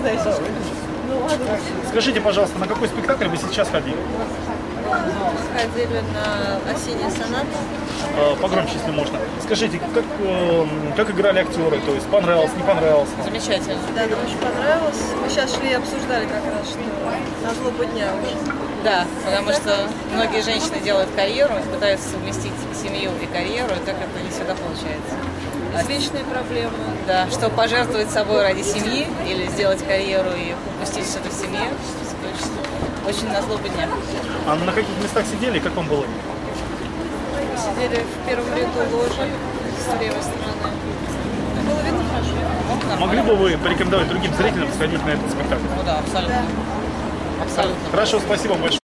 настоящий. Ну ладно. Скажите, пожалуйста, на какой спектакль вы сейчас ходили? Ходили на «Осенний сонат». Погромче, если можно. Скажите, как играли актеры? То есть понравилось, не понравилось? Замечательно. Да, нам очень понравилось. Мы сейчас шли и обсуждали как раз, что на злобу дня уже. Да, потому что многие женщины делают карьеру, пытаются совместить семью и карьеру, и так это не всегда получается. Извечные проблемы. Да, что пожертвовать собой ради семьи или сделать карьеру и упустить что-то в семье, очень на злобу дня. А на каких местах сидели и как вам было? Мы сидели в первом ряду ложи с левой стороны. Было видно хорошо. Могли бы вы порекомендовать другим зрителям сходить на этот спектакль? Ну да, абсолютно. Абсолютно. Хорошо, спасибо большое.